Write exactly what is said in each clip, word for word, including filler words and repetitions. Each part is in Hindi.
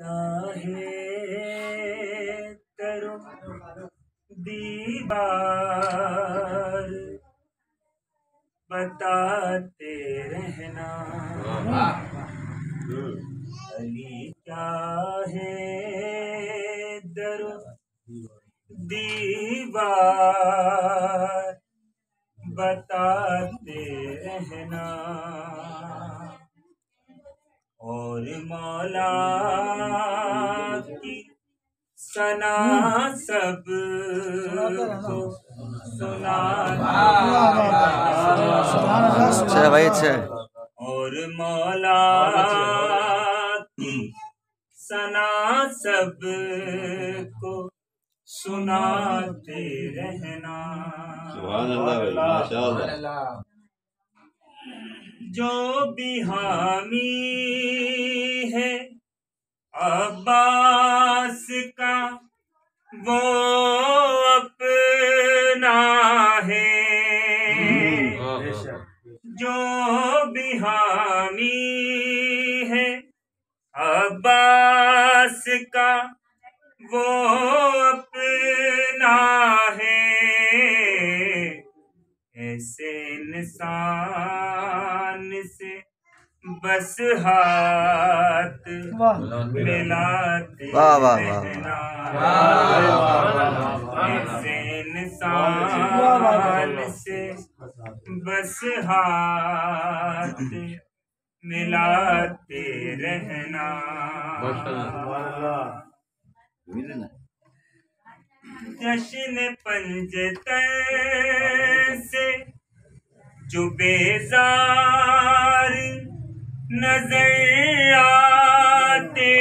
चाहे करो दीवार बताते रहना। अली चाहे दरो दीवार बताते रहना। और मौला की सना सब को अच्छा भाई अच्छा। और मौला की सना सब को सुनाते रहना। सुभान अल्लाह भाई माशाअल्लाह। जो भी हामी है अब्बास का वो अपना है। जो भी हामी है अब्बास का वो अपना है। ऐसे इंसान से बस हाथ मिलाते रहना। ऐसे इंसान से बस हाथ मिलाते रहना। जश्न पंजतन से जो बेजार नजर आते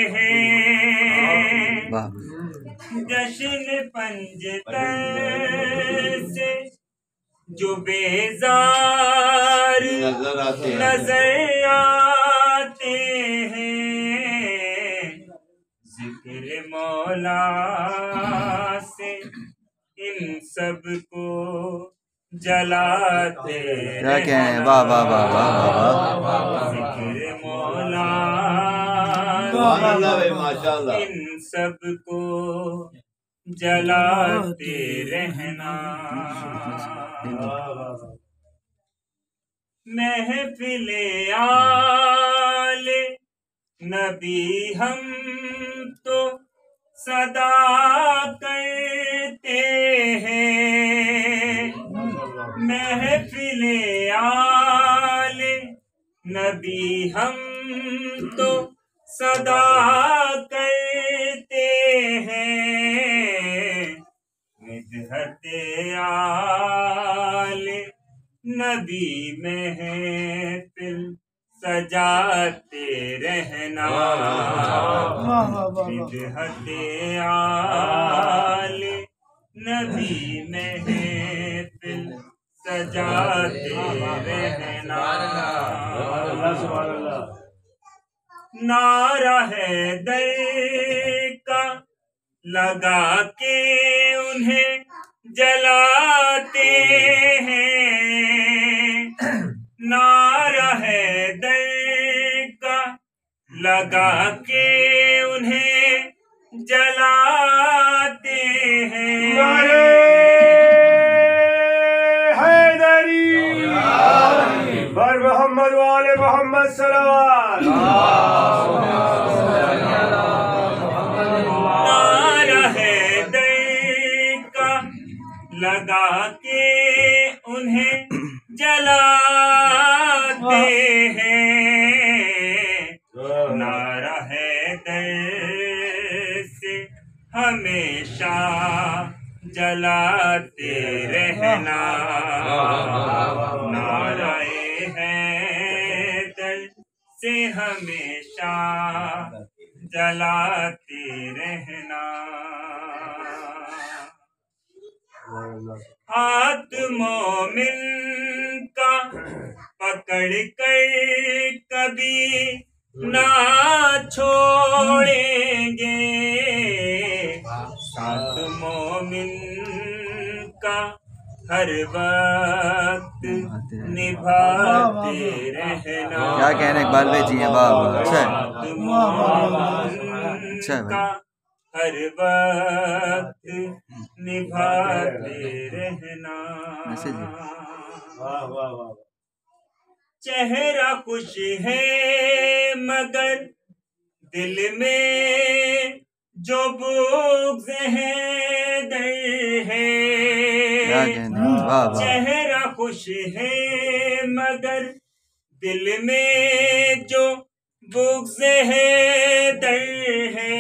हैं। जश्न पंजतन से जो बेजार नजर आते हैं। जिक्र मौला से इन सब को जलाते क्या कहें। वाह वाह वाह वाह वाह। जिक्र मौला माशाअल्लाह। इन सब को जलाते रहना। महफिले आले नबी हम तो सदा करते हैं। महफिले आले नबी हम तो सदा करते हैं। मिदहते आले नबी महफिल सजाते रहना। मिदहते आले नबी महफिल सजाते रहना। नारा है दर का लगा के उन्हें जलाते हैं। नारा है दर का लगा के उन्हें जलाते हैं। हैदरी बर मोहम्मद वाले मोहम्मद सल्लल्लाहु। नारा है दर का लगा के उन्हें जलाते हैं। नारा है दर से हमेशा जलाते रहना। नाराए हैदर से हमेशा जलाते रहना। हाथ मोमिन का पकड़ कर कभी ना छोड़ेंगे। साथ मोमिन का हर वक्त निभाते रहना। क्या कहने इकबाल भाई जी हैं। वाह वाह अच्छा है। अच्छा है भाई। का हर वक्त निभाते रहना। मैसेज है। वाह वाह वाह। चेहरा खुश है मगर दिल में जो बुग़्ज़ है डर है। क्या कहने, वाह वाह। चेहरा खुश है मगर दिल में जो बुग़्ज़ है डर है।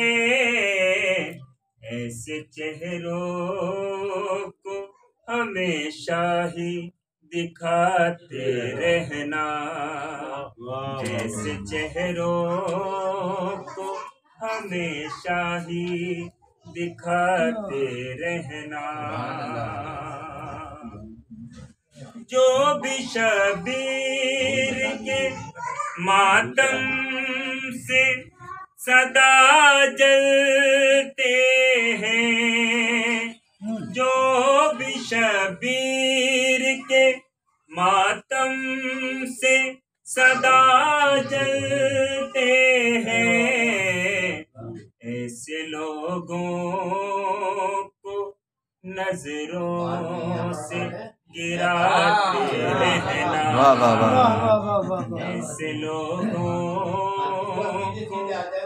ऐसे चेहरों को हमेशा ही दिखाते रहना। ऐसे चेहरों को हमेशा ही दिखाते रहना। जो भी शबीर के मातम से सदा जलते हैं। जो भी शबीर के मातम से सदा जलते हैं। ऐसे लोगों को नजरों से गिराते रहना। वाह वाह वाह। ऐसे लोगों को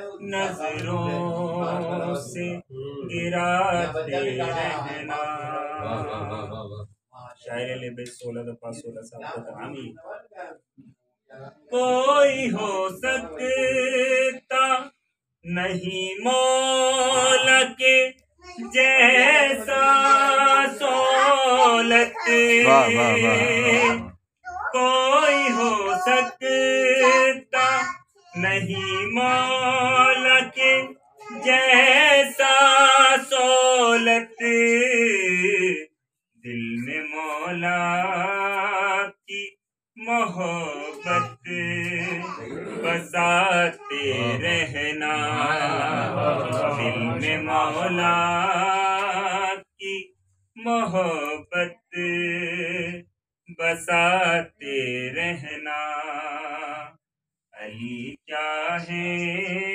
नजरों से गिराते रहना। शायर ले सोलह दफा सोलह साल तक आमी। कोई हो सकता नहीं मौला के जैसा सोलत। वाह वाह वाह। कोई हो सकता नहीं मौला के जैसा सोलत। दिल में मौला की मोहब्बत बसाते रहना। दिल में मौला की मोहब्बत बसाते रहना। अली क्या है